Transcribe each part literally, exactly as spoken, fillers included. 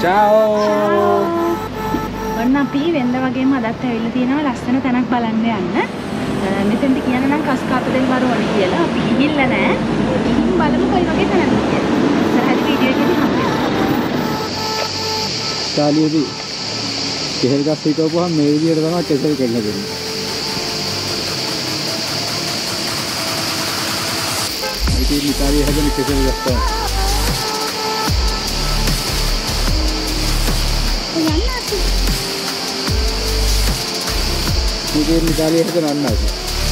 Ciao. ඔන්න අපි වෙනද වගේම අදත් ඇවිල්ලා තියෙනවා ලස්සන තැනක් බලන්න යන්න. මෙතෙන්ට කියන නම් කස් කාපදෙන් වර ඕනේ කියලා. අපි ගිහිල්ලා නැහැ. ගිහින් බලමු කොයි වගේ තැනක්ද කියලා. ඉස්සරහට වීඩියෝ එකකින් හම්බෙමු. තාලියේදී කෙහෙල් ගස් හිටවපුවාම මේ විදිහට තමයි කෙසෙල් කෙල්ල දෙන්නේ. ඉතින් ඉතාලියේ හැදෙන කෙසෙල් ගස් තමයි. Mungkin Italia itu nana sih.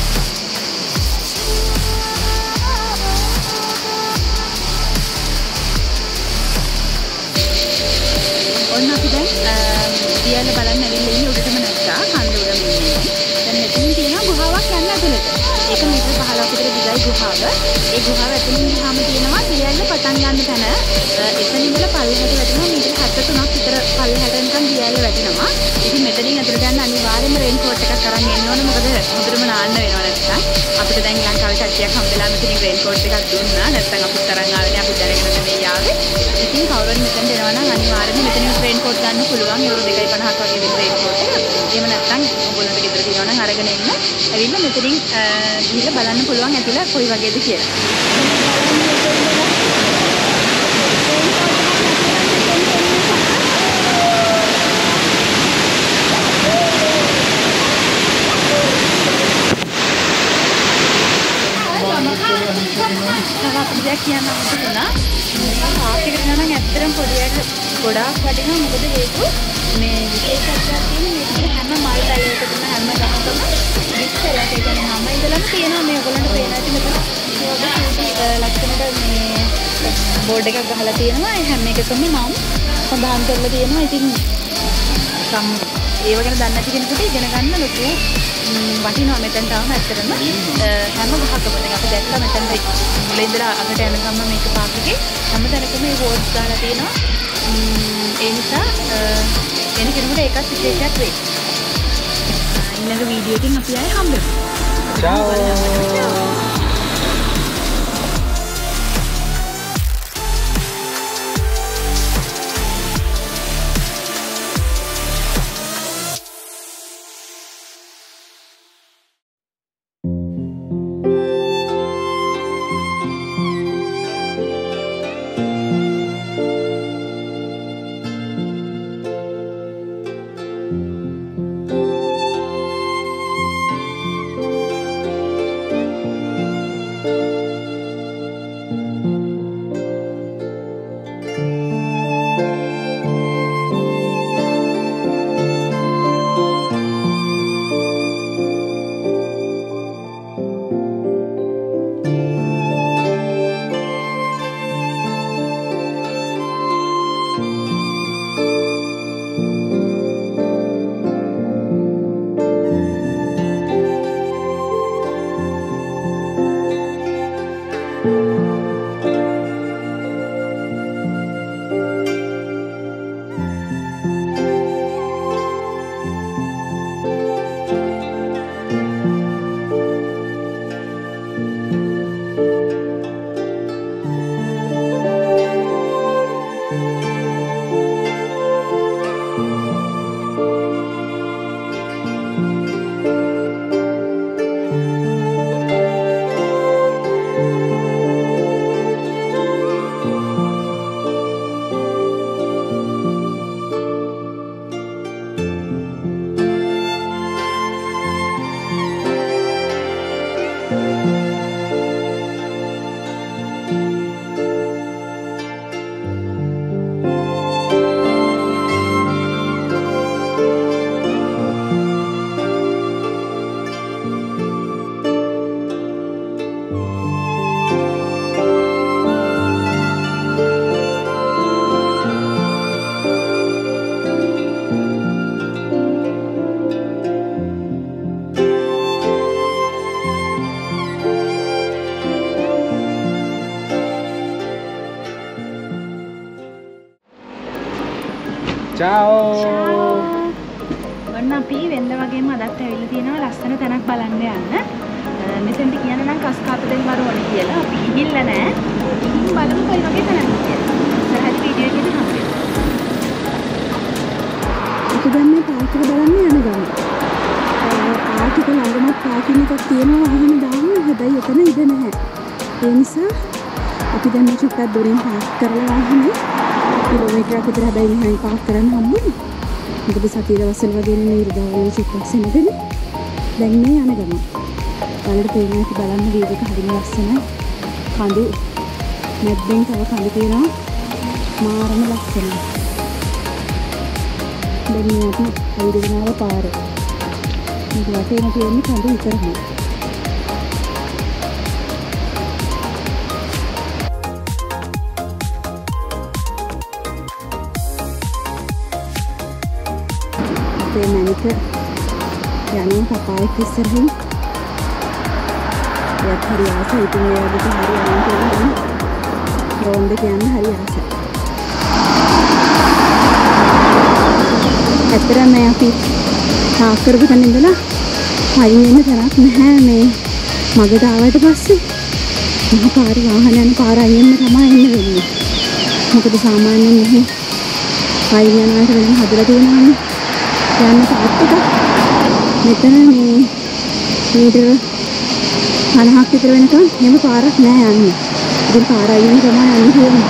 ඔන්න අපි දැන් දියල බලන්න ඇවිල්ලා ඉන්නේ උඩටම නැත්තා කන්ද උඩම ඉන්නේ. දැන් මෙතන තියෙනවා ගුහාවක් යන්න ඇතුළට. ඒක මීටර පහළොවක් විතර දිගයි ගුහාව. ඒ ගුහාව ඇතුළින් ගියාම තියෙනවා දියල පටන් ගන්න තැන. එතන ඉඳලා පල්ලෙහාට වැටෙනවා මීටර හැත්තෑ තුනක් විතර පල්ලෙහාට නිකන් දියල වැටෙනවා. ඉතින් මෙතනින් ඇතුළට යන්න අනිවාර්යයෙන්ම රේන් කෝට් එකක් අරන් එන්න ඕනේ. මොකද හොඳටම නාන්න වෙනවා නැත්නම්. අපිට දැන් ලංකාවේ කට්ටියක් හම්බෙලා මෙතනින් රේන් කෝට් එකක් දුන්නා. නැත්නම් අපිත් තරන් ආවනේ අපි දැනගෙන නෙමෙයි ආවේ. ඉතින් කවුරුත් මෙතන දෙනවා නම් අනිවාර්යයෙන්ම මෙතනින් රේන් කෝට් ගන්න පුළුවන්. යුරෝ දෙකයි පනහක් වගේ වෙන රේන් කෝට් එක. එහෙම නැත්නම් ඔයගොල්ලන්ට ගෙදර තියෙනවා නම් අරගෙන එන්න. ඇවිල්ලා මෙතනින් ගිහලා බලන්න පුළුවන් ඇතුළ කොයි වගේද කියලා. අපිට කියන්න හම්බුණා පාක් එකට නම් ඇත්තටම පොඩියට ගොඩාක් වටිනවා මොකද හේතුව මේ විශේෂත්වයක් තියෙන මේ හැම මල් පැලයකටම හැම ගහකම විස්සලා ඒ කියන්නේ හැම ඉඳලම තියෙනවා මේ ඔයගොල්ලන්ට පේන ඇති මෙතන ලක්ෂණයට මේ බෝඩ් එකක් ගහලා තියෙනවා ඒ හැම එකකම නම් සඳහන් කරලා තියෙනවා ඉතින් සම් ඒව ගැන දන්නේ නැති කෙනෙකුට ඉගෙන ගන්න ලොකු වටිනවා මෙතනට ආවම ඇත්තටම හැම ගහකම දැන් අපි දැක්කා මෙතන මුලින් ඉඳලා අකට යනකම් මේක පාක් එකේ හැම තැනකම මේ බෝඩ්ස් දාලා තියෙනවා ඒ නිසා එන කෙනෙකුට ඒකත් විශේෂයක් වෙයි ඊළඟ වීඩියෝ එකකින් අපි ආයෙ හම්බෙමු Ciao. Ciao. ඔන්න අපි වෙනද වගේම අදත් ඇවිල්ලා තියෙනවා ලස්සන තැනක් බලන්න යන්න. මෙතෙන්ට කියන නම් කස් කාපදෙන් වර ඕනේ කියලා. අපි ගිහිල්ලා නැහැ. ගිහින් බලමු කොයි වගේ තැනක්ද කියලා. ඉස්සරහට වීඩියෝ එකකින් හම්බෙමු. අපි දැන් මේ පාර්ක් එක බලන්න යන ගමන. පාර්ක් එක ළඟම පාර්කින් එකක් තියෙනවා වහන දාන්න. හැබැයි එතන ඉඩ නැහැ. ඒ නිසා අපි දැන් මේ චුට්ටක් දුරින් පාර්ක් කරලා වාහනේ කිලෝමීටරයක් විතර හැබැයි මෙහෙන් පාර්ක් කරන්න හම්බුනේ. මොකද සතිය දවස්වල වගේ නෙමෙයි ඉරිදාවල චුට්ටක් සෙනගනේ. දැන් මේ යන ගමන. බලන්න තේරෙනවා කි බලන්න වීඩියෝ එක හරිම ලස්සනයි. කඳු මැද්දෙන් තව කඳු තියෙනවා. මාරම ලස්සනයි. දැන් මේ අපි අයිරිනාව පාර. මේක වටේම තියෙන්නේ කඳු විතරයි. අපේ මැනික යනවා පපායෙක් ඉස්සරහින්. ඒත් හරි ආසයි. ඉතින් ඒ වගේ හරි යනවා කියලා රෝන්ද කියන්න හරි ආසයි. ඇත්තටම අපි පාක් කරපු තැන ඉඳලා හයින් එන්න තරක් නැහැ. මේ මගට ආවට පස්සේ මහ පාර වාහන යන පාර අයින්ම තමයි එන්න වෙන්නේ. මොකද සාමාන්‍යයෙන් මෙහි හයින් යනවට වෙන හදලා තියෙනවානේ. යන්න පාත් එක මෙතන මේ මීටර පනහක් විතර වෙනකම් එහෙම පාරක් නෑ යන්නේ. ඉතින් පාර අයින් තමයි යන්නේ කියන්නේ.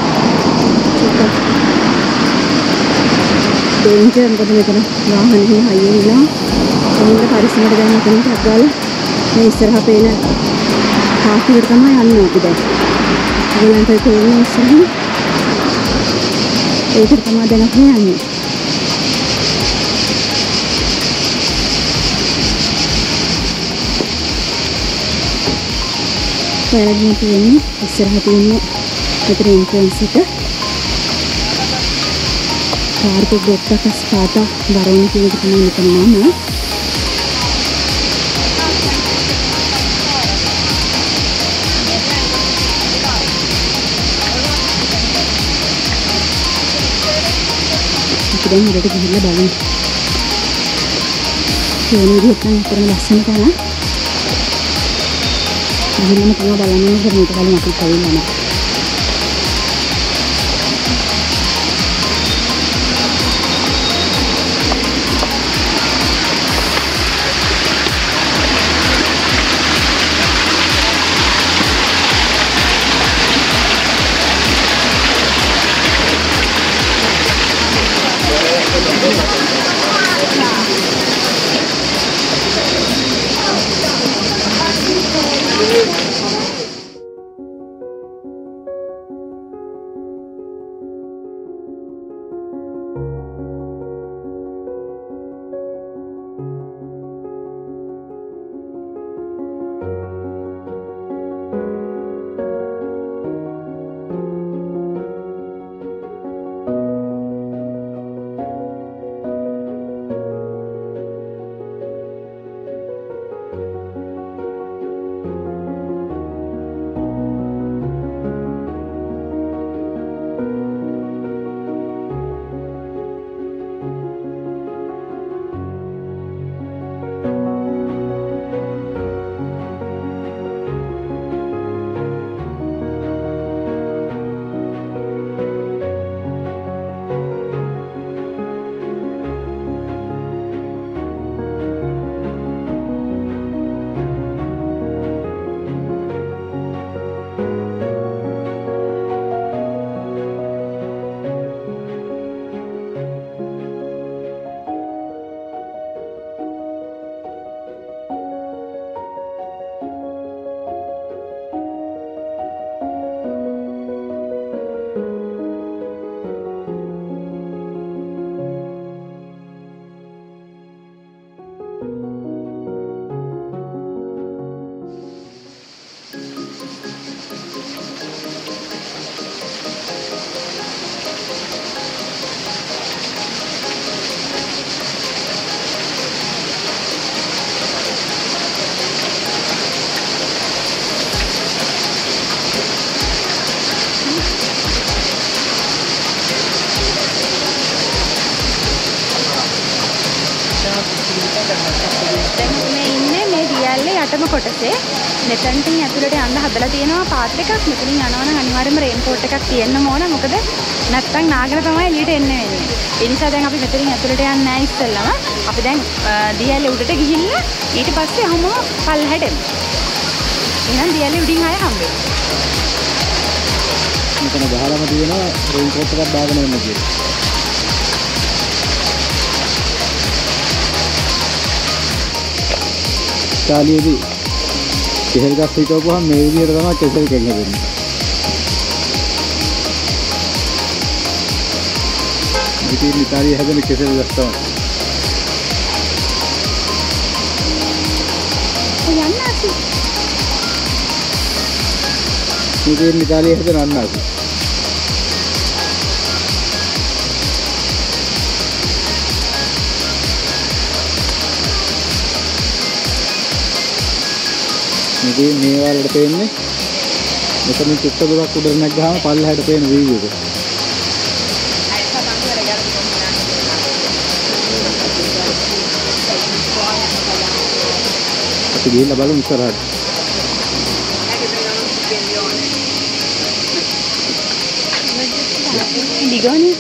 ඩේන්ජර් මොකද මෙතන වාහන හිම හයියෙන් ඉන්නවා. එන්න පරිස්සමට දැන් මෙතන ටක් ගාලා මේ ඉස්සරහා පේන පාත් එකට තමයි යන්නේ අපි දැන්. ඒගොල්ලන්ට තේරෙන්නේ ඉස්සරහින් ඒකට තමයි දැන් අපි යන්නේ. පැරගෙන තියෙන්නේ ඉස්සරහ තියෙන්නේ මෙතන එන්ට්‍රන්ස් එක. පාර්ක ගොඩක් ස්පාටා වරෝණ කියන එක තමයි මෙතන නම. අපි දැන් උඩට ගිහිල්ලා බලමු. මේ විදිහට නම් කරන ලස්සන තමයි. ගිහිල්ලාම තමයි බලන්නේ මේක කලින් අපි කලින් යනවා. යටම කොටසේ මෙතනටින් ඇතුළට යන්න හදලා තියෙනවා පාත් එකක්. මෙතනින් යනවා නම් අනිවාර්යයෙන්ම රේන්කෝට් එකක් තියෙන්න ඕන. මොකද නැත්තම් නාගෙන තමයි එළියට එන්න වෙන්නේ. ඒ නිසා දැන් අපි මෙතනින් ඇතුළට යන්නේ නැහැ ඉස්සෙල්ලම. අපි දැන් දියැලේ උඩට ගිහිල්ලා ඊට පස්සේ හැමෝම පල්ලෙහාට එමු. එහෙනම් දියැලේ උඩින් ආයෙ හම්බෙමු. මෙතන ගහලාම තියෙනවා රේන් කෝට් එකක් දාගෙන එන්න කියලා. ඉතාලියේදී කෙහෙල් ගස් හිටවපුවාම මේ විදිහට තමයි කෙසෙල් කෙන්න වෙන්නේ. ඉතින් ඉතාලියේ හැදෙන කෙසෙල් ගස් තමයි. යන්න අපි. ඉතින් ඉතාලියේ හැදෙන අන්නාසි. ඉතින් මේ වලට පේන්නේ මෙතන චුට්ට දුරක් උඩට නැග්ගාම පල්ලෙහාට පේන වීව් එක. අපි ගිහිල්ලා බලමු ඉස්සරහට. දිගවනේ.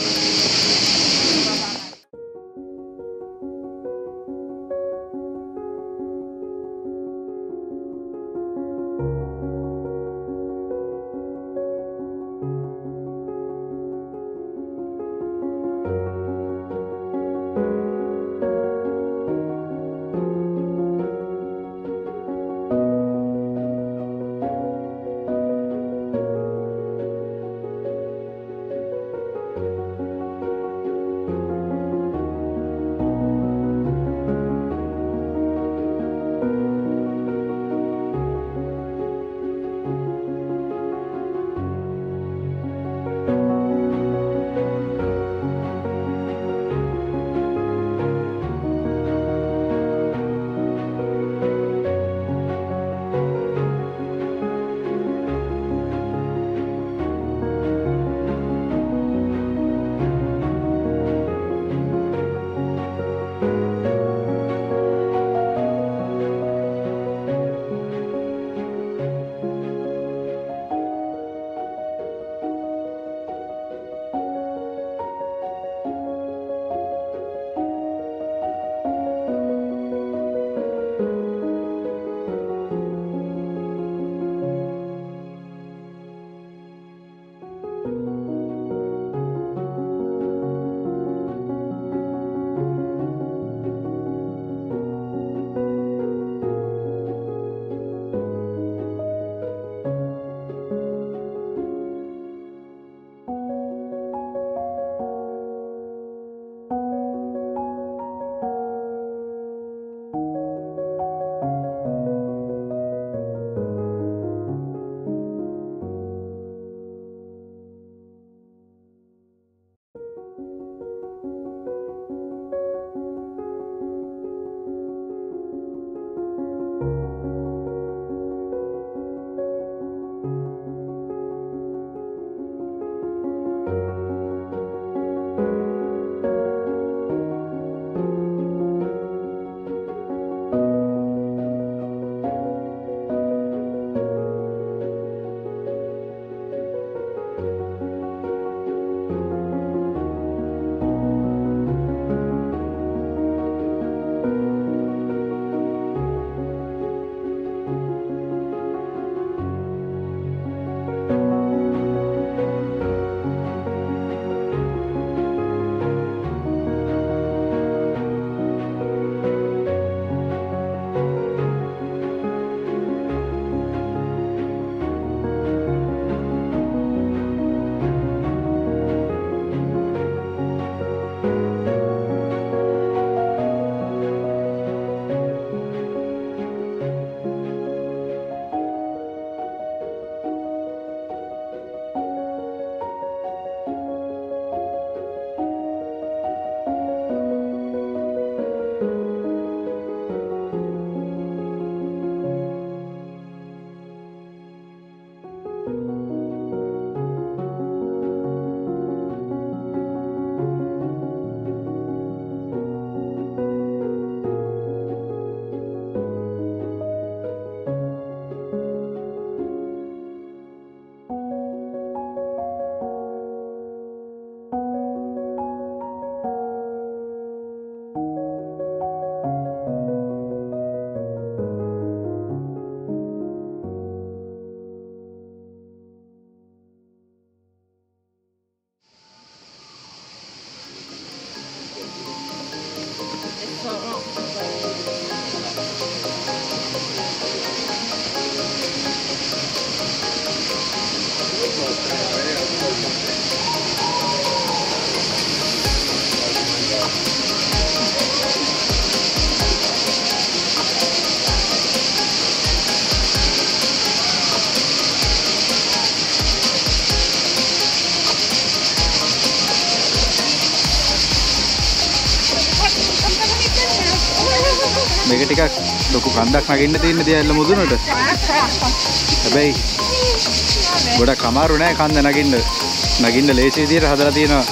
මේක ටිකක් ලොකු කන්දක් නගින්න තියෙන දියැල්ල මුදුනට. හැබැයි ගොඩක් අමාරු නෑ කන්ද නගින්න. නගින්න ලේසි විදියට හදලා තියෙනවා.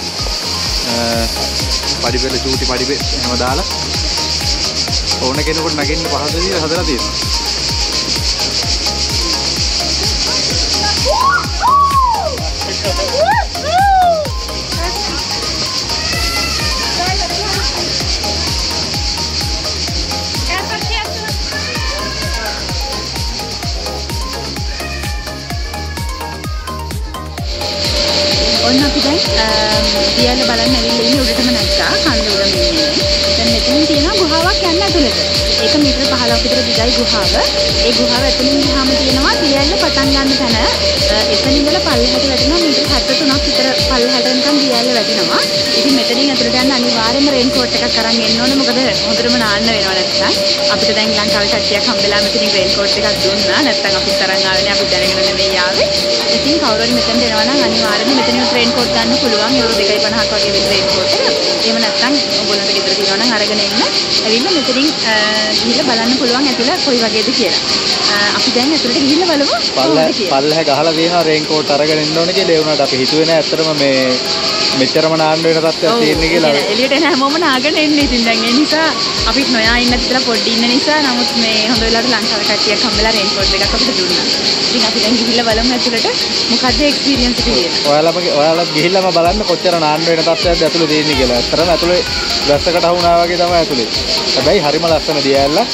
පඩිපෙළ චූටි පඩිපෙළ එහෙම දාලා ඕන කෙනෙකුට නගින්න පහසු විදියට හදලා තියෙනවා. ඔන්න අපි දැන් දියැල්ල බලන්න ඇවිල්ලා ඉන්නේ උඩටම නැග්ගා කන්ද උඩම ඉන්නේ. දැන් මෙතනින් තියෙනවා ගුහාවක් යන්න ඇතුළට. ඒක මීටර පහළොවක් විතර දිගයි ගුහාව. ඒ ගුහාව ඇතුළින් ගියාම තියෙනවා දියැල්ල පටන් ගන්න තැන. එතන ඉඳලා පල්ලෙහාට වැටෙනවා මීටර හැත්තෑ තුනක් විතර පල්ලෙහාට නිකන් දියැල්ල වැටෙනවා. ඉතින් මෙතනින් ඇතුළට යන්න අනිවාර්යයෙන්ම රේන් කෝට් එකක් අරන් එන්න ඕනේ. මොකද හොඳටම නාන්න වෙනවා නැත්නම්. අපිට දැන් ලංකාවේ කට්ටියක් හම්බෙලා මෙතනින් රේන් කෝට් එකක් දුන්නා. නැත්නම් අපි තරන් ආවනේ අපි දැනගෙන නෙමෙයි ආවේ. ඉතින් කවුරු හරි මෙතනට එනවා නම් අනිවාර්යයෙන්ම මෙතනින් රේන් කෝට් ගන්න පුළුවන්. යුරෝ දෙකයි පනහක් වගේ විතර රේන් කෝට් එක. එහෙම නැත්නම් ඔයගොල්ලන්ට ගෙදර තියෙනවා නම් අරගෙන එන්න. ඇවිල්ලා මෙතනින් ගිහිල්ලා බලන්න පුළුවන් ඇතුළ කොයි වගේද කියලා. අපි දැන් ඇතුළට ගිහිල්ලා බලමු. පල්ලෙහා ගහලා තියෙනවා රේන් කෝට් අරගෙන එන්න ඕනේ කියලා. ඒ වුණාට අපි හිතුවේ නෑ ඇත්තටම මේ මෙච්චරම නාන්න වෙන තත්ත්වයක් තියෙන්නේ කියලා. එළියට එන හැමෝම නාගෙන එන්නේ. ඉතින් දැන් ඒ නිසා අපිත් නොයා ඉන්න තියලා පොඩ්ඩි ඉන්න නිසා නමුත් මේ හොඳ වෙලාවට ලංකාවේ කට්ටියක් හම්බෙලා රේන් කෝට් එකක් අපිට දුන්නා. ඉතින් අපි දැන් ගිහිල්ලා බලමු ඇතුළට මොකද්ද එක්ස්පීරියන්ස් එක කියලා. ඔයාලම ඔයාලත් ගිහිල්ලාම බලන්න කොච්චර නාන්න වෙන තත්ත්වයක්ද ඇතුළේ තියෙන්නේ කියලා. ඇත්තටම ඇතුළේ වැස්සකට වුණා වගේ තමයි ඇතුළේ. හැබැයි හරිම ලස්සන දියැලක්.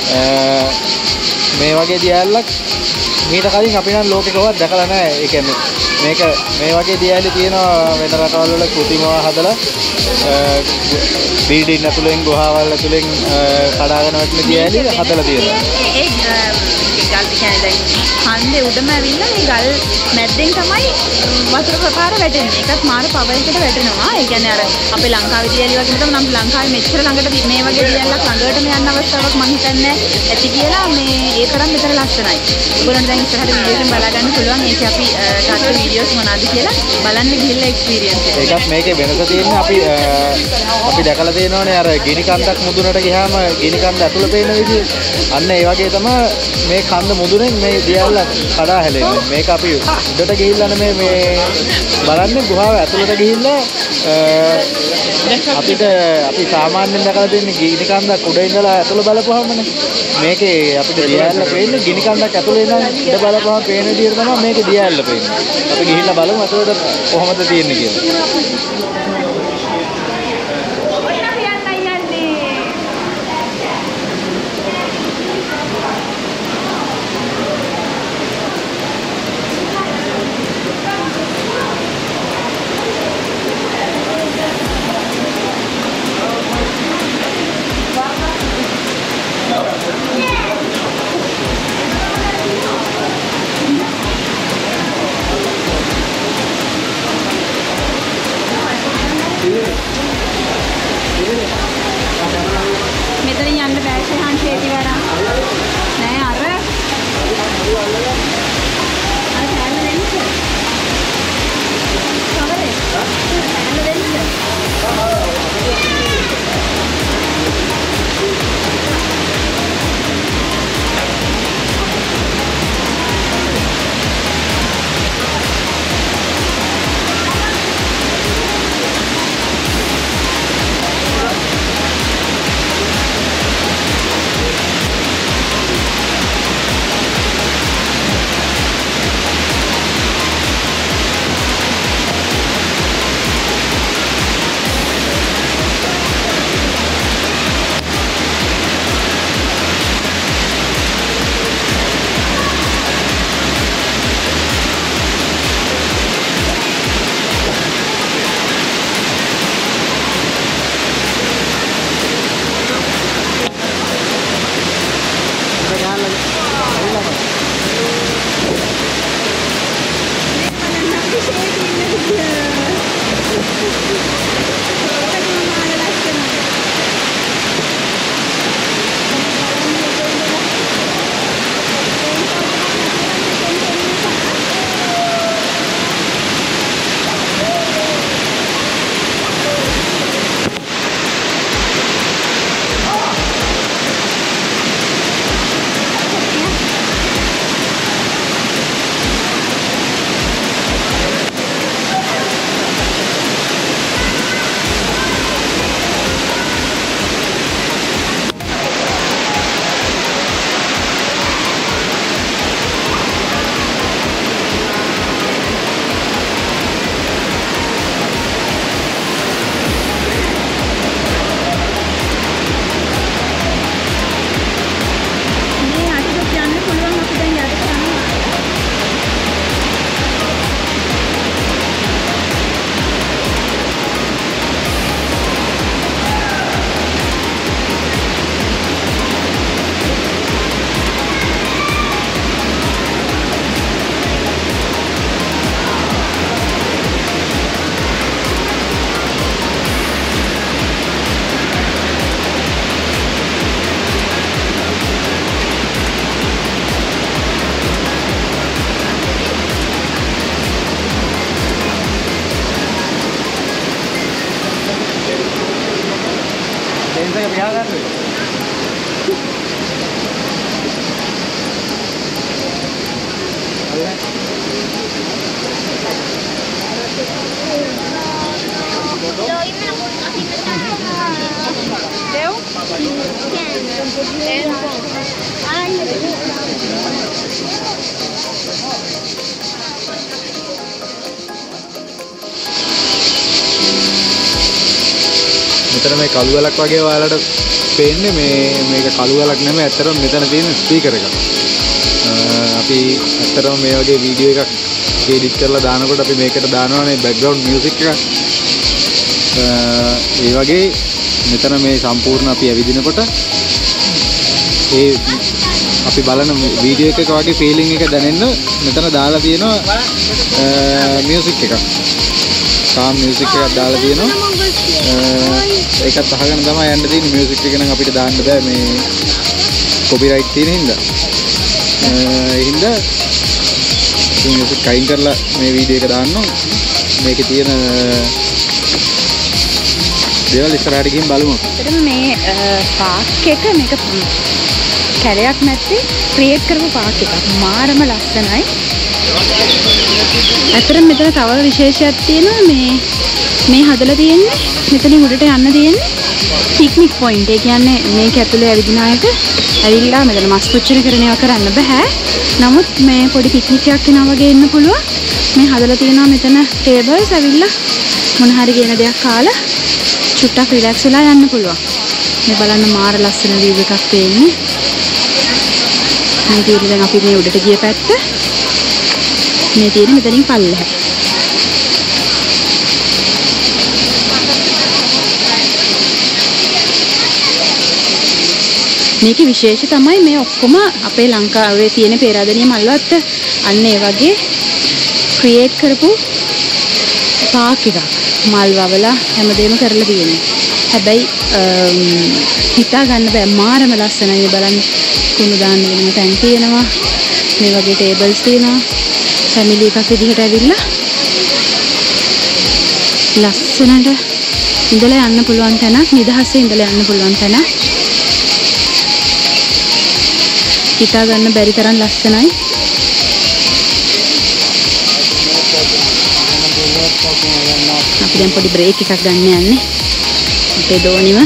මේ වගේ දියැලක් මීට කලින් අපි නම් ලෝකෙ කොහොමද දැකලා නැහැ. ඒ කියන්නේ මේක මේ වගේ දියැලි තියෙනවා වෙන රටවල් වල කෘතිමව හදලා බිල්ඩින් ඇතුලෙන් ගුහාවල් ඇතුලෙන් කඩාගෙන වැටෙන දියැලි හදලා තියෙනවා. ඒ ගල් කියන්නේ දැන් හන්දේ උඩම ඇවිල්ලා මේ ගල් මැද්දෙන් තමයි වතුර ප්‍රපාර වැටෙන්නේ. ඒකත් මාර පවර් එකට වැටෙනවා. ඒ කියන්නේ අර අපේ ලංකාවේ දියැලි වගේ තමයි නම් ලංකාවේ මෙච්චර ළඟට මේ වගේ දියැලක් ළඟටම යන්න අවස්ථාවක් මම හිතන්නේ ඇති කියලා. මේ ඒ තරම් මෙතන ලස්සනයි. ඔයගොල්ලන්ට දැන් ඉස්සරහට වීඩියෝ එකෙන් බලා ගන්න පුළුවන්. ඒක අපි ගත්ත වීඩියෝස් මොනවාද කියලා බලන්න ගිහිල්ලා එක්ස්පීරියන්ස් එක. ඒකත් මේකේ වෙනස තියෙන්නේ අපි අපි දැකලා තියෙනවානේ අර ගිනි කන්දක් මුදුනට ගියාම ගිනි කන්ද ඇතුළ පේන විදිය. අන්න ඒ වගේ තමයි මේ කන්ද මුදුනෙන් මේ දියැල්ල කඩා හැලෙන්නේ. මේක අපි උඩට ගිහිල්ලානේ මේ මේ බලන්නේ ගුහාව ඇතුළට ගිහිල්ලා අපිට අපි සාමාන්‍යයෙන් දැකලා තියෙන්නේ ගිනි කන්දක් උඩ ඉඳලා ඇතුළ බලපුවාමනේ. මේකේ අපිට දියැල්ල පේන්නේ ගිනි කන්දක් ඇතුළේ ඉඳන් උඩ බලපුවාම පේන විදියට තමයි මේකේ දියැල්ල පේන්නේ. අපි ගිහිල්ලා බලමු ඇතුළට කොහොමද තියෙන්නේ කියලා. මෙතනින් යන්න බෑ ශේහන් ෂේටි වරා නෑ අර අර හැම දෙන්න කවරේ හැම දෙන්න ලේන්ස් එක පියාගන්න. මෙතන මේ කළු වලක් වගේ ඔයාලට පේන්නේ මේ මේක කළු වලක් නෙමෙයි ඇත්තටම මෙතන තියෙන ස්පීකර් එකක්. අපි ඇත්තටම මේ වගේ වීඩියෝ එකක් එඩිට් කරලා දානකොට අපි මේකට දානවානේ බෑග්ග්‍රවුන්ඩ් මියුසික් එකක්. ඒ වගේ මෙතන මේ සම්පූර්ණ අපි ඇවිදිනකොට ඒ අපි බලන වීඩියෝ එකක වගේ ෆීලිං එක දැනෙන්න මෙතන දාලා තියෙනවා මියුසික් එකක්. කාම් මියුසික් එකක් දාලා තියෙනවා. ඒකත් අහගෙන තමයි යන්න තියෙන්නේ. මියුසික් එක නම් අපිට දාන්න බෑ මේ කොපිරයිට් තියෙන හින්දා. ඒ හින්දා මියුසික් කයින් කරලා මේ වීඩියෝ එක දාන්නවා. මේකේ තියෙන දේවල් ඉස්සරහට ගිහින් බලමු. එතන මේ පාක් එක මේක කැලයක් නැත්තේ ක්‍රියේට් කරපු පාක් එකක්. මාරම ලස්සනයි. අතරම මෙතන තව විශේෂයක් තියෙනවා මේ මේ හදලා තියෙන්නේ මෙතනින් උඩට යන්න තියෙන්නේ පික්නික් පොයින්ට්. ඒ කියන්නේ මේක ඇතුලේ ඇවිදින අයට ඇවිල්ලා මෙතන මස් පුච්චන කරන ඒවා කරන්න බෑ. නමුත් මේ පොඩි පික්නික් එකක් යනවා වගේ ඉන්න පුළුවන්. මේ හදලා තියෙනවා මෙතන ටේබල්ස් ඇවිල්ලා මොන හරි ගෙන දෙයක් කාලා චුට්ටක් රිලැක්ස් වෙලා යන්න පුළුවන්. මේ බලන්න මාර ලස්සන වීව් එකක් පේන්නේ. මේ තියෙන දැන් අපි මේ උඩට ගිය පැත්ත. මේ තියෙන මෙතනින් පල්ලෙහා. මේකේ විශේෂය තමයි මේ ඔක්කොම අපේ ලංකාවේ තියෙන පේරාදෙනිය මල්වත් අන්න ඒ වගේ ක්‍රියේට් කරපු පාක් එකක්. මල් වවලා හැමදේම කරලා තියෙනවා. හැබැයි හිතා ගන්න බෑ මාරම ලස්සනයි. මේ බලන්න කුණු දාන්න වෙනම තැන් තියෙනවා. මේ වගේ ටේබල්ස් තියෙනවා. ෆැමිලි එකක් විදිහට ඇවිල්ලා ලස්සනට ඉඳලා යන්න පුළුවන් තැනක්. නිදහසේ ඉඳලා යන්න පුළුවන් තැනක්. හිතා ගන්න බැරි තරම් ලස්සනයි. අපි දැන් පොඩි බ්‍රේක් එකක් ගන්න යන්නේ. අපේ දෝනිව.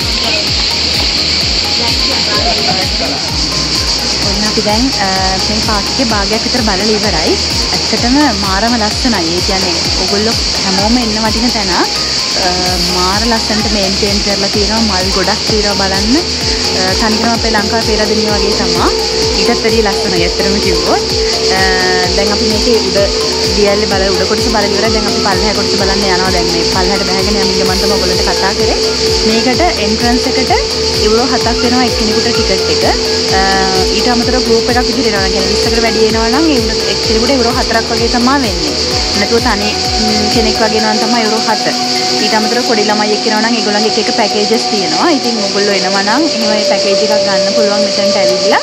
ඔන්න අපි දැන් මේ පාක් එකේ භාගයක් විතර බලලා ඉවරයි. ඇත්තටම මාරම ලස්සනයි. ඒ කියන්නේ ඔයගොල්ලෝ හැමෝම එන්න වටින තැන. මාර ලස්සනට මේන්ටේන් කරලා තියෙනවා. මල් ගොඩක් තියෙනවා බලන්න. තනිකරම අපේ ලංකාවේ පේරාදෙනිය වගේ තමයි. ඊටත් වැඩිය ලස්සනයි ඇත්තටම කිව්වොත්. දැන් අපි මේකේ උඩ දියල්ලේ බල උඩ කොටස බලලා ඉවරයි. දැන් අපි පල්ලෙහා කොටස බලන්න යනවා. දැන් මේ පල්ලෙහාට බහගෙන යමින් මම තමයි ඔයගොල්ලන්ට කතා කරේ. මේකට එන්ට්‍රන්ස් එකට යුරෝ හතක් වෙනවා එක්කෙනෙකුට ටිකට් එක. ඊට අමතරව ගෲප් එකක් විදිහට එනවා. يعني විස්සකට වැඩි එනවා නම් ඒ එක්කෙනෙකුට යුරෝ හතරක් වගේ තමයි වෙන්නේ. නැතුව තනි කෙනෙක් වගේ එනවා නම් තමයි යුරෝ හත. ඊට අමතරව පොඩි ළමයි එක්ක එනවා නම් ඒගොල්ලන්ගේ එක එක පැකේජස් තියෙනවා. ඉතින් ඔයගොල්ලෝ එනවා නම් එහෙම ඒ පැකේජ් එකක් ගන්න පුළුවන් මෙතනට ඇවිල්ලා.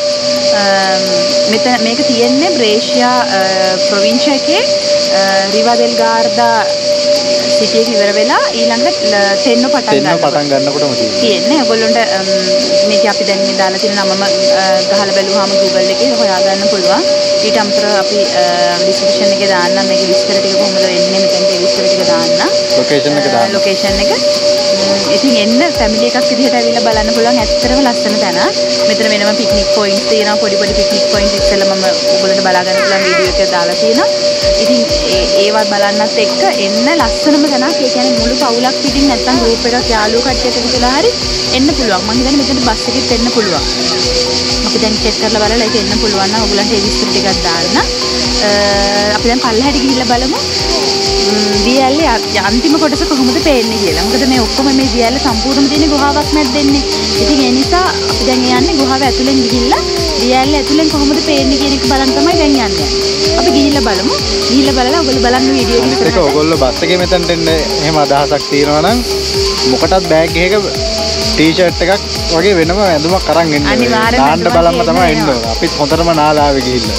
මෙතන මේක තියෙන්නේ බ්‍රේෂියා ප්‍රොවින්ස් එකේ රිවා දෙල් ගාර්දා සිටි එක ඉවර වෙලා ඊළඟට තෙන්නෝ පටන් ගන්න පටන් ගන්නකොටම තියෙන්නේ. ඔයගොල්ලන්ට මේක අපි දැන් මේ දාලා තියෙන නමම ගහලා බැලුවාම Google එකේ හොයා ගන්න පුළුවන්. ඊට අමතරව අපි ඩිස්ක්‍රිප්ෂන් එකේ දාන්න මේකේ විස්තර ටික කොහොමද වෙන්නේ මෙතනට ඒ විස්තර ටික දාන්න. ලොකේෂන් එක දාන්න. ලොකේෂන් එක. ඉතින් එන්න ෆැමිලි එකක් විදිහට ඇවිල්ලා බලන්න පුළුවන්. ඇත්තටම ලස්සන තැන. මෙතන වෙනම පික්නික් පොයින්ට්ස් තියෙනවා. පොඩි පොඩි පික්නික් පොයින්ට්ස් ඉස්සෙල්ලා මම ඔයගොල්ලන්ට බලා ගන්න පුළුවන් වීඩියෝ එක දාලා තියෙනවා. ඉතින් ඒවත් බලන්නත් එක්ක එන්න ලස්සනම තැනක්. ඒ කියන්නේ මුළු පවුලක් පිටින් නැත්තම් ගෲප් එකක් යාළුවෝ කට්ටියක් එකතුලා හරි එන්න පුළුවන්. මම හිතන්නේ මෙතන බස් එකෙත් එන්න පුළුවන්. අපි දැන් චෙක් කරලා බලලා ඒක එන්න පුළුවන් නම් ඔයගොල්ලන්ට ඒ විස්තර ටිකක් දාන්න. අපි දැන් පල්ලෙහාට ගිහිල්ලා බලමු. දියැලේ අන්තිම කොටස කොහොමද පේන්නේ කියලා. මොකද මේ ඔක්කොම මේ දියැල සම්පූර්ණම තියෙන ගුහාවක් මැද්දෙන්නේ. ඉතින් ඒ නිසා අපි දැන් යන්නේ ගුහාව ඇතුලෙන් ගිහිල්ලා දියැල ඇතුලෙන් කොහොමද පේන්නේ කියන එක බලන්න තමයි දැන් යන්නේ. අපි ගිහිල්ලා බලමු. ගිහිල්ලා බලලා ඔයගොල්ලෝ බලන්න වීඩියෝ එක ඉස්සරහට. ඒක ඔයගොල්ලෝ බස් එකේ මෙතනට එන්න එහෙම අදහසක් තියෙනවා නම් මොකටත් බෑග් එකක ටී-ෂර්ට් එකක් වගේ වෙනම ඇඳුමක් අරන් එන්න. දාන්න බලන්න තමයි එන්න ඕන. අපිත් හොඳටම නාලාවේ ගිහිල්ලා.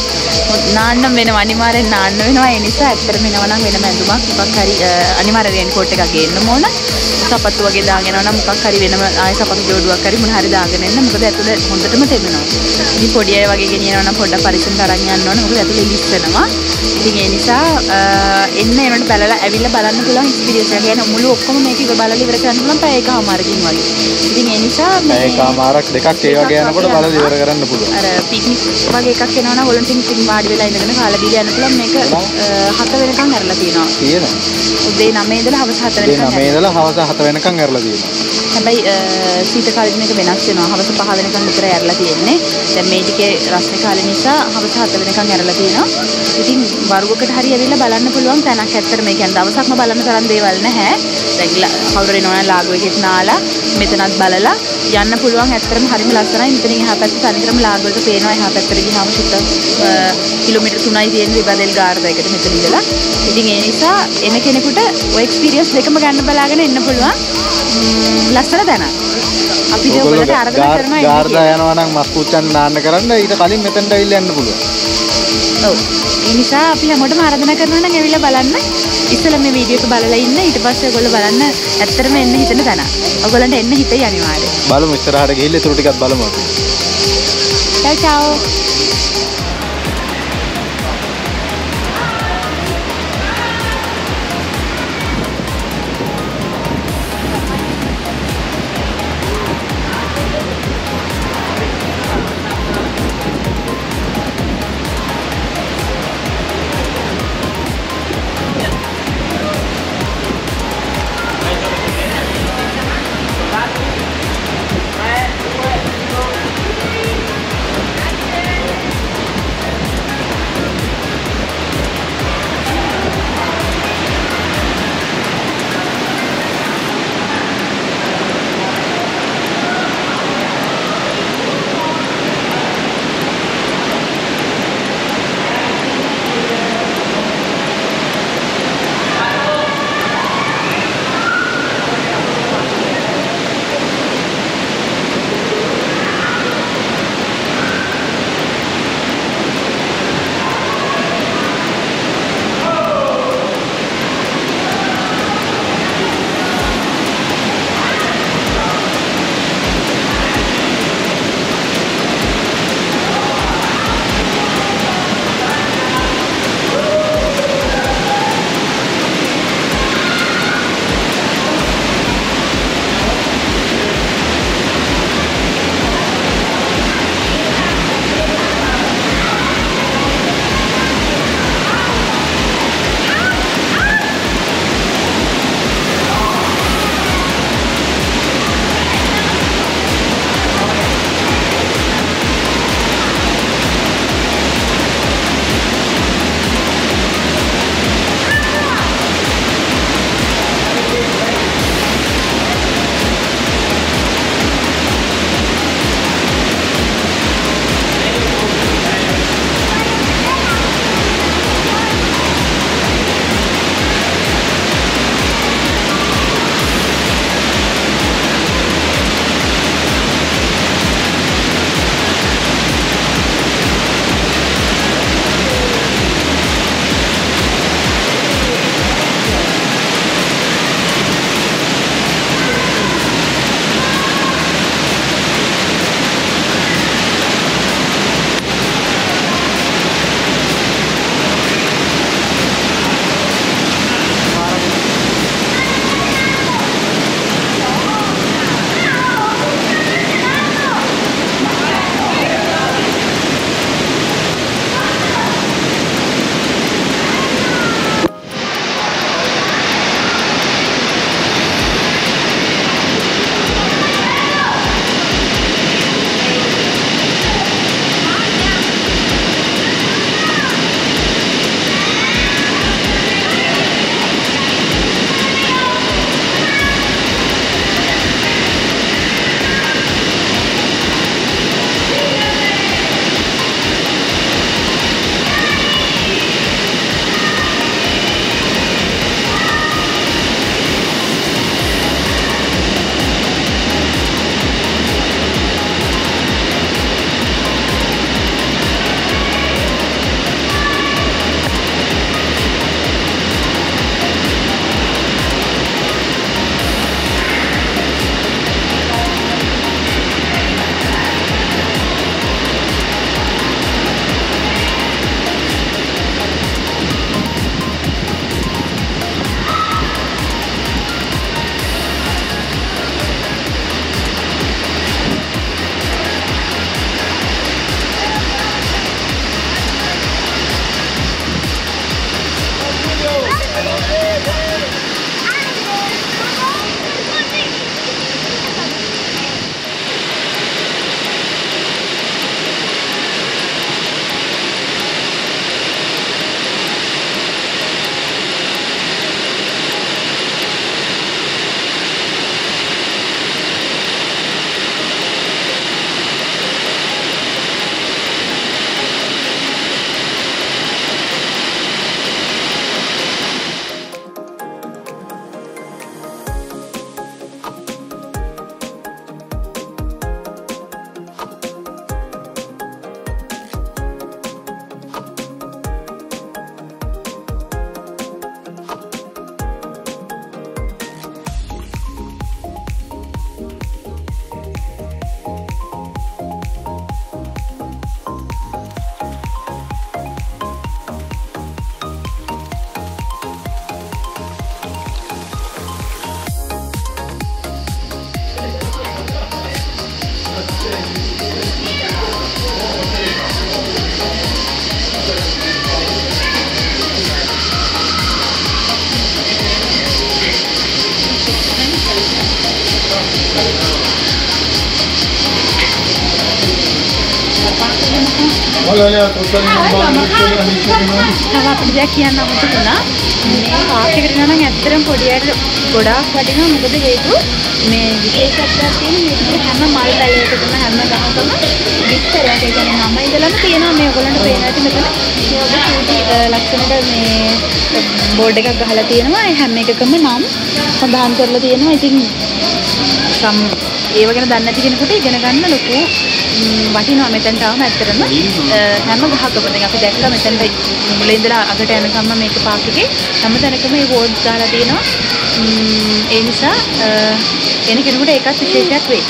නාන්නම් වෙනවා අනිවාර්යෙන් නාන්න වෙනවා ඒ නිසා ඇත්තටම එනවා නම් වෙනම ඇඳුමක් මොකක් හරි අනිවාර්යෙන් රේන්කෝට් එකක් ගේන්න ඕන සපත්තු වගේ දාගෙන යනවා නම් මොකක් හරි වෙනම ආයෙ සපත්තු ජෝඩුවක් හරි මොන හරි දාගෙන එන්න මොකද ඇතුලේ හොඳටම තෙමෙනවා ඉතින් පොඩි අය වගේ ගෙනියනවා නම් පොඩ්ඩක් පරිස්සම් කරන් යන්න ඕන මොකද ඇතුලේ ඉලිස් වෙනවා ඉතින් ඒ නිසා එන්න එනකොට බලලා ඇවිල්ලා බලන්න පුළුවන් එක්ස්පීරියන්ස් එක ගැන මුළු ඔක්කොම මේක ඉව බලලා ඉවර කරන්න පුළුවන් පැය එකමාරකින් වගේ ඉතින් ඒ නිසා පැය එකමාරක් දෙකක් ඒ වගේ යනකොට බලලා ඉවර කරන්න පුළුවන් අර පික්නික් වගේ එකක් එනවා නම් වොලන්ටියරින් ඉතින් වාඩි වෙලා ඉඳගෙන කාලා බීලා යන්න පුළුවන් මේක හත වෙනකන් ඇරලා තියෙනවා තියෙනවා උදේ නවය ඉඳලා හවස හත වෙනකන් උදේ නවය ඉඳලා හවස හත වෙනකන් ඇරලා තියෙනවා හැබැයි සීත කාලේ මේක වෙනස් වෙනවා හවස පහ වෙනකන් විතර ඇරලා තියෙන්නේ දැන් මේ ටිකේ රස්නේ කාලේ නිසා හවස හත වෙනකන් ඇරලා තියෙනවා ඉතින් වරුවකට හරි ඇවිල්ලා බලන්න පුළුවන් තැනක් ඇත්තට මේ කියන්නේ දවසක්ම බලන්න තරම් දේවල් නැහැ දැන් කවුරු එනවා නම් ලාගුව එකෙත් නාලා මෙතනත් බලලා යන්න පුළුවන් ඇත්තටම හරිම ලස්සනයි මෙතනින් එහා පැත්තේ තනිකරම ලාගුවක පේනවා එහා පැත්තට ගියාම චුට්ට කිලෝමීටර් තුනයි තියෙන්නේ රිබදෙල් ගාර්ඩ් එකට මෙතන ඉඳලා ඉතින් ඒ නිසා එන කෙනෙකුට ඔය එක්ස්පීරියන්ස් දෙකම ගන්න බලාගෙන එන්න පුළුවන් ලස්සන තැනක් අපි ඒක ඔයගොල්ලන්ට ආරාධනා කරනවා ගාර්ඩ් යනවා නම් මස් පුච්චන්න නාන්න කරන්න ඊට කලින් මෙතනට ඇවිල්ලා යන්න පුළුවන් ඔව් ඒ නිසා අපි හැමෝටම ආරාධනා කරනවා නම් ඇවිල්ලා බලන්න ඉස්සෙල්ලා මේ වීඩියෝ එක බලලා ඉන්න ඊට පස්සේ ඔයගොල්ලෝ බලන්න ඇත්තටම එන්න හිතෙන තැන. ඔයගොල්ලන්ට එන්න හිතේ අනිවාර්යයෙන්. බලමු ඉස්සරහට ගිහිල්ලා ඊටු ටිකක් බලමු අපි. Ciao ciao. තව අපිට දෙයක් කියන්න අමතක වුණා. මේ පාක් එකට යනවා නම් ඇත්තටම පොඩි අයට ගොඩාක් වටිනවා. මොකද හේතුව මේ විශේෂත්වයක් තියෙන මේ හැම මල් පැලයකටම හැම ගහකම විස්තරයක්. ඒ කියන්නේ නම ඉඳලම තියෙනවා මේ ඔයගොල්ලන්ට පේන ඇති මෙතන. මේ ඔබ චූටි ලක්ෂණයට මේ බෝඩ් එකක් ගහලා තියෙනවා. ඒ හැම එකකම නම් සඳහන් කරලා තියෙනවා. ඉතින් සම් ඒව ගැන දන්නේ නැති කෙනෙකුට ඉගෙන ගන්න ලොකු වටිනවා. මෙතනට ආවම ඇත්තටම හැම ගහකම දැන් අපි දැක්කා මෙතනට මුලින් ඉඳලා අගට යනකම්ම මේක පාක් එකේ හැම තැනකම මේ බෝඩ්ස් දාලා තියෙනවා. ඒ නිසා එන කෙනෙකුට ඒකත් විශේෂයක් වෙයි.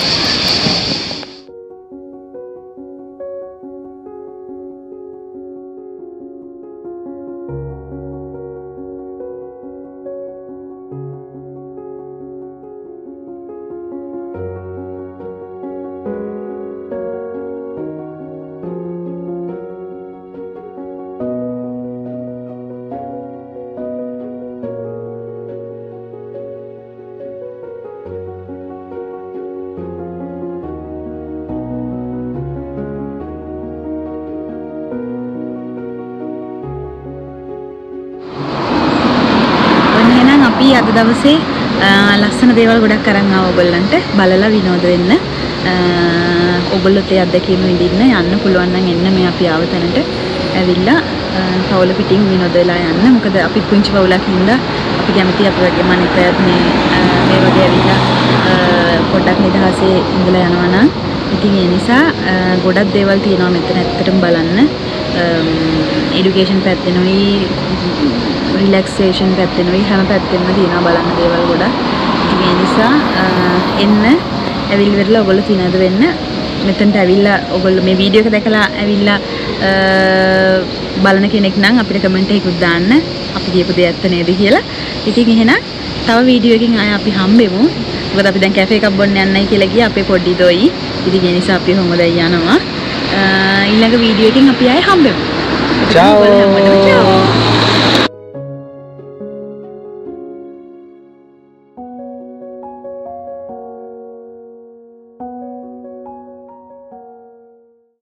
අද දවසේ ලස්සන දේවල් ගොඩක් අරන් ආව ඔයගොල්ලන්ට බලලා විනෝද වෙන්න. ඔයගොල්ලොත් ඒ අත්දැකීම විඳින්න යන්න පුළුවන් නම් එන්න මේ අපි ආව තැනට ඇවිල්ලා පවුල පිටින් විනෝද වෙලා යන්න. මොකද අපි පුංචි පවුලක් ඉඳලා අපි කැමති අපි වගේ මනිතත් මේ මේ වගේ ඇවිල්ලා පොඩ්ඩක් නිදහසේ ඉඳලා යනවා නම් ඉතින් ඒ නිසා ගොඩක් දේවල් තියෙනවා මෙතන ඇත්තටම බලන්න. එඩියුකේෂන් පැත්තෙනුයි රිලැක්සේෂන් පැත්තෙනුයි හැම පැත්තෙම තියෙනවා බලන්න දේවල් ගොඩක්. ඉතින් ඒ නිසා එන්න ඇවිල්ලා ඉවරලා ඔයගොල්ලෝ තියනද වෙන්න. මෙතනට ඇවිල්ලා ඔයගොල්ලෝ මේ වීඩියෝ එක දැකලා ඇවිල්ලා බලන කෙනෙක් නම් අපිට කමෙන්ට් එකකුත් දාන්න. අපි කියපු දේ ඇත්ත නේද කියලා. ඉතින් එහෙනම් තව වීඩියෝ එකකින් ආයෙ අපි හම්බෙමු. මොකද අපි දැන් කැෆේ එකක් බොන්න යන්නයි කියලා ගියා අපේ පොඩි දොයි. ඉතින් ඒ නිසා අපි කොහොමද යනවා. ඊළඟ වීඩියෝ එකකින් අපි ආයෙ හම්බෙමු. ciao.